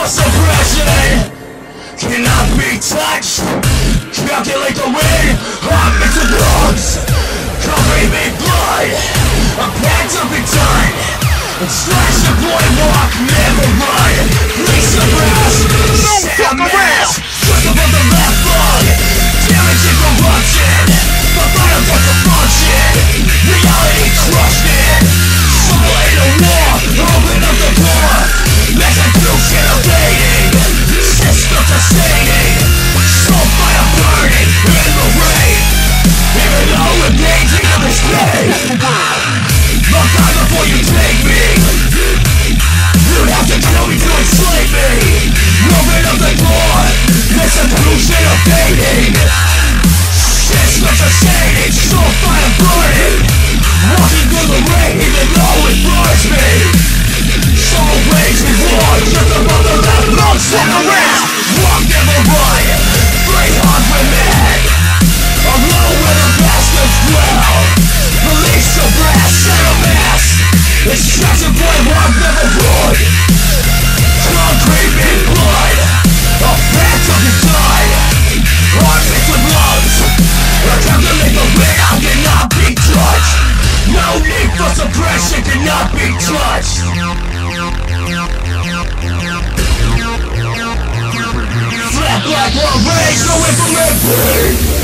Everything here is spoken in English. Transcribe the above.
for suppression cannot be touched. Calculate the wind, I'm mixing drugs. Cover me blood, a path to be done. Slash the boy walk, never run. Please suppress, Sam Mass. Just above the left lung, damage and corruption. The vital force of function, reality crushed in. Simulate a war, open up the door. Execution evading, system sustaining. Soul fire burning in the rain. Even though engaging in this pain. Look out before you take me. You'd have to kill me to enslave me. Open up the door, execution evading. System sustaining, soul fire burning. Walking through the rain even though it burns me. Soul rage me war, just above the left lung, set around. Walk never run, free heart women. Alone where the bastards dwell. Release the brass, set a mass. Extraction boy, walk never run. Concrete in blood, a phantom you died. Armpits with lungs, calculate the wind, I cannot be touched. No need for suppression, cannot be touched. Flat black or rage, no information.